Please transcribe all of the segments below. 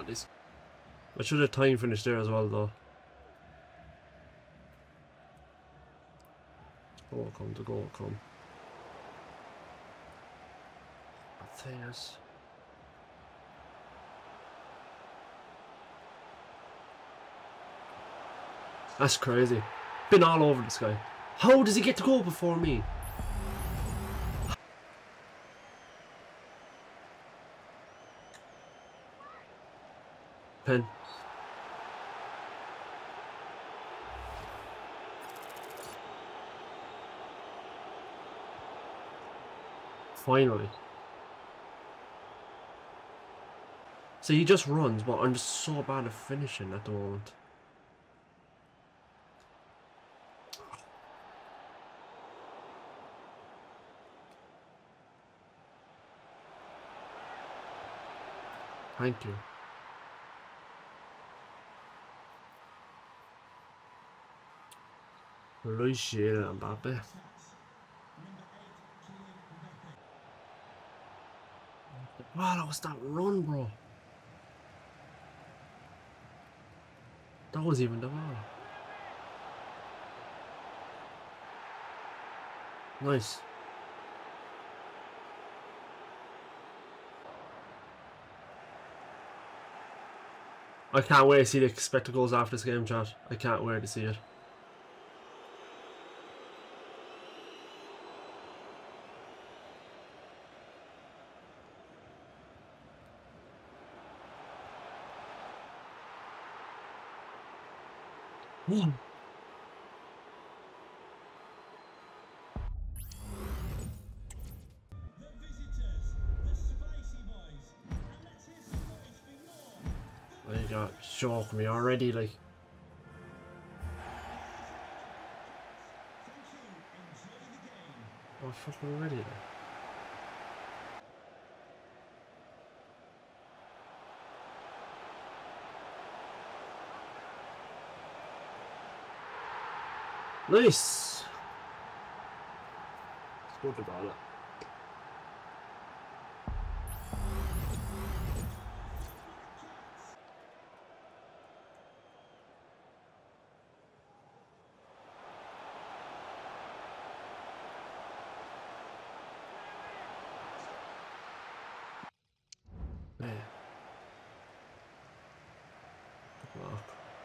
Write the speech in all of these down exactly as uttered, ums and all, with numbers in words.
this. I should have time finished there as well, though. Goal come, the goal come. Matthias. That's crazy. Been all over this guy. How does he get to go before me? Pen. Finally. So he just runs, but I'm just so bad at finishing at the moment. Thank you. Luis and Mbappe. Wow, that was that run, bro. That was even the ball. Nice. I can't wait to see the spectacles after this game, chat. I can't wait to see it. Mm. They got shocked me already, like. Oh, fucking ready, like. Nice. Scored the ball. Yeah. Good luck.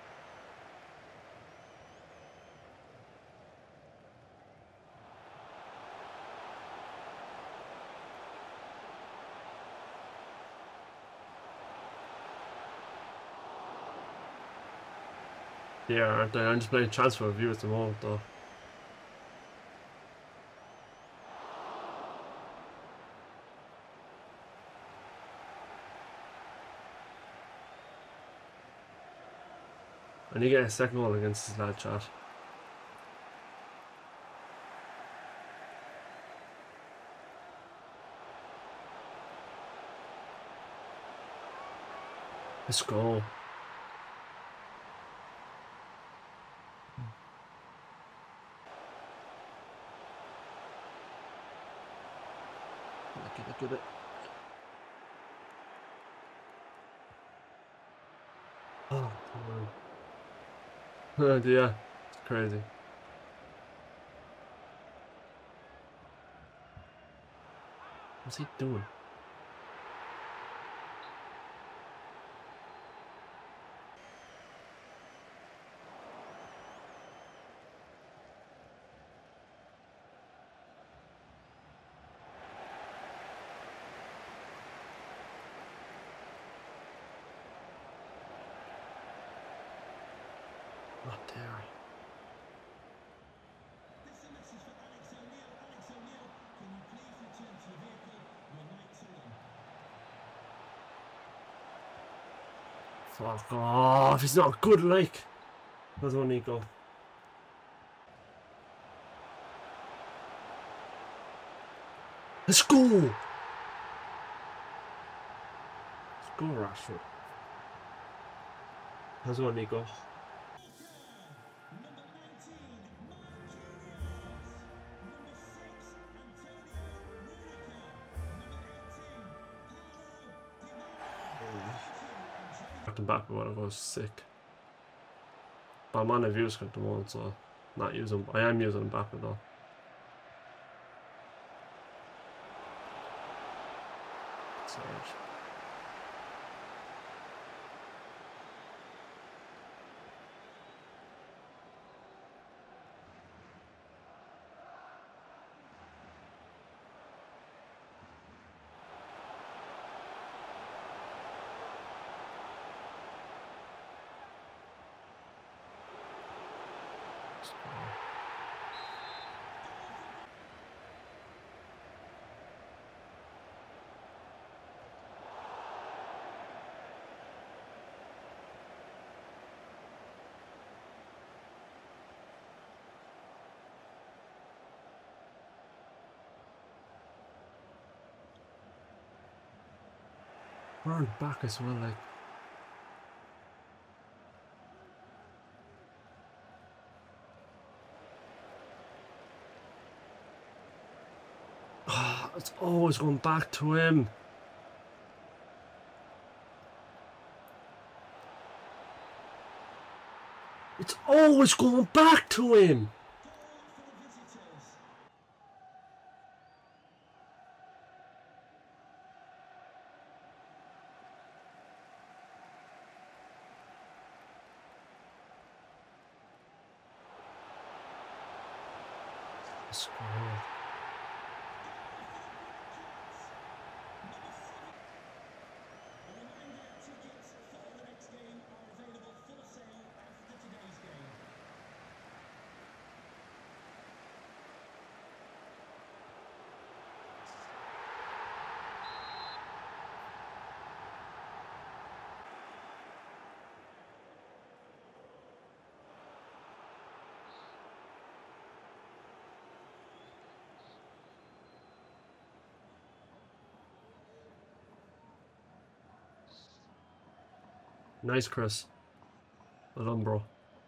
Yeah, aren't they? I'm just playing transfer review at the moment, though. I need to get a second goal against this lad, chat. Let's go. Look at, look at it. Oh, oh dear. It's crazy. What's he doing? Not there. Fuck off, he's not good, like. That's one Nico. Let's go! Let's go, Rashford. That's one Nico. marked Mbappe when I go sick. But I'm on a views at the moment, so not using. I am using Mbappe though. Sorry. Run back as well, like. Oh, it's always going back to him. It's always going back to him. Score. Nice, Chris. Well done, bro.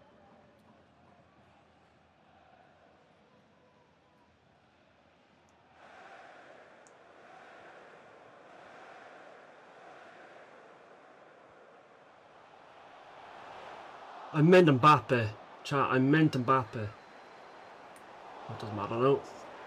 I meant Mbappe. Chat, I meant Mbappe. That doesn't matter now.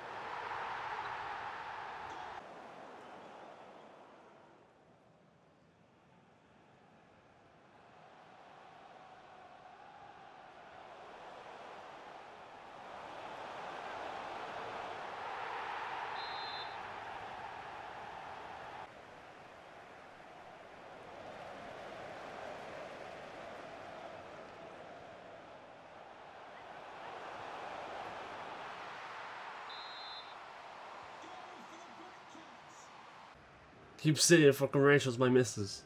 Keep saying fucking Rachel's my missus.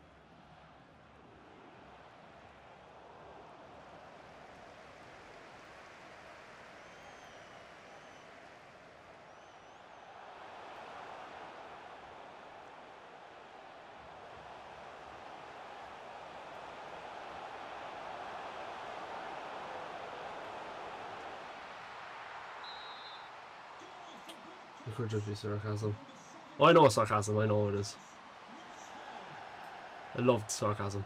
It could just be sarcasm. Oh, I know it's sarcasm, I know it is. I love sarcasm.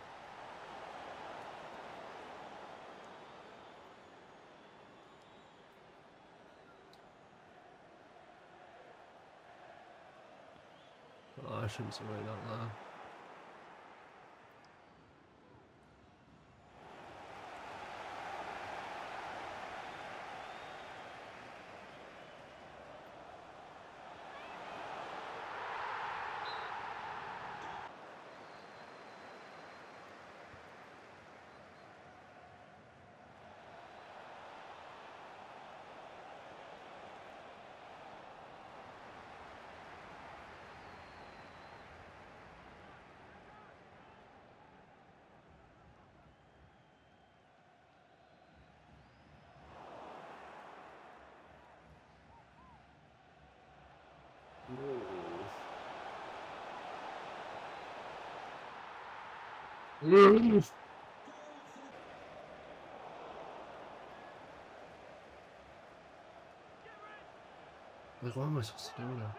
Oh, I shouldn't say right out loud. Mm. Like, what am I supposed to do now?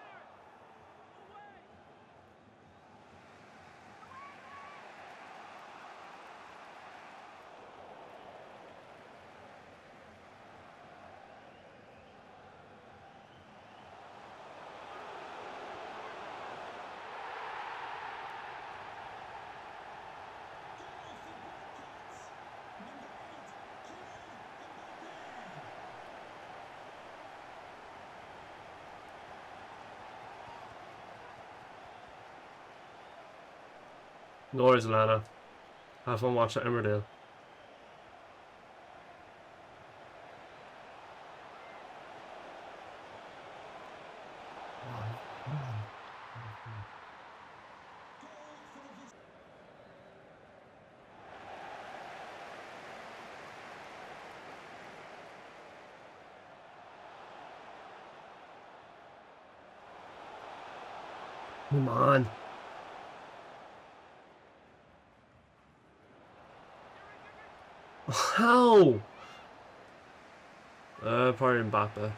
No worries, Lana. Have fun watching Emmerdale. Come on. How? Uh, probably Mbappe.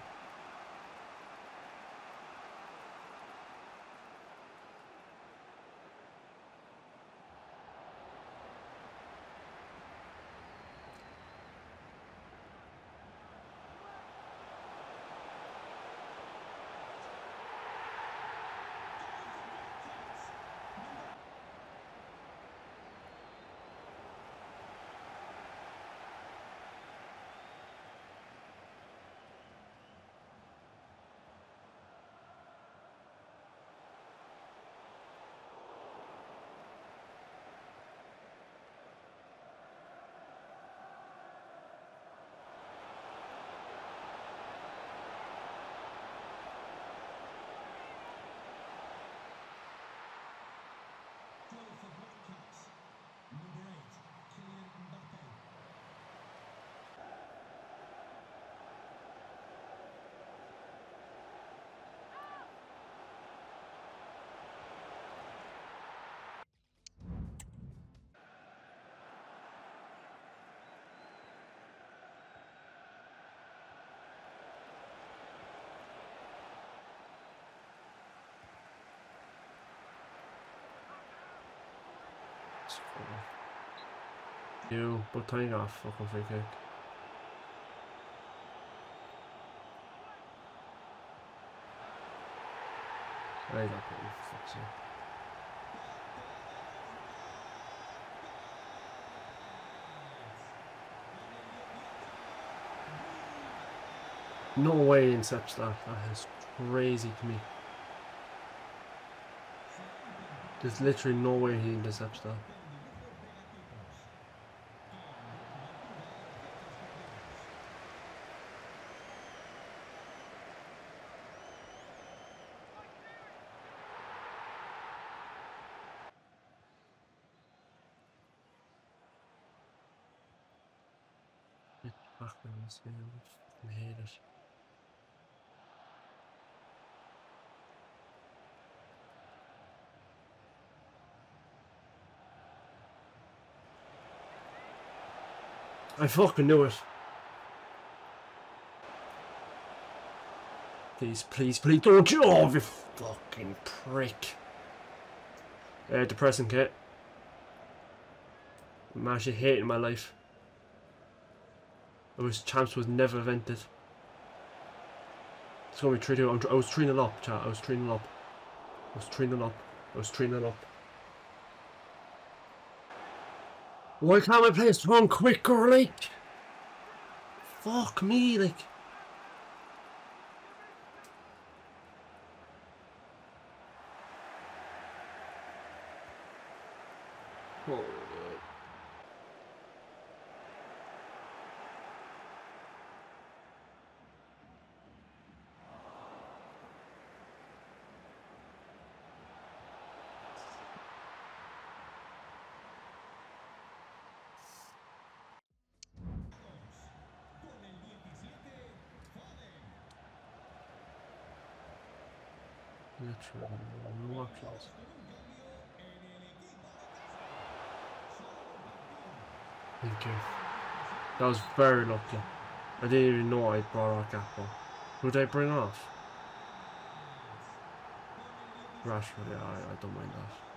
You, but tying off fucking free kick. I got it, for fuck's sake. No way he intercepts that. That is crazy to me. There's literally no way he intercepts that. Get back in this game. I fucking hate it. I fucking knew it. Please, please, please don't you! Oh, you fucking prick. Uh, depressing kit. I'm actually hating my life. I was champs was never invented. It's gonna be three two. I was three nil up, chat. I was three nil up. I was three nil up. I was three nil up. Why can't I play a strong quicker, like? Fuck me, like. Oh. Literally, no options. Thank you. That was very lucky. I didn't even know I brought out Gakpo. Who did I bring off? Rashford, yeah, I, I don't mind that.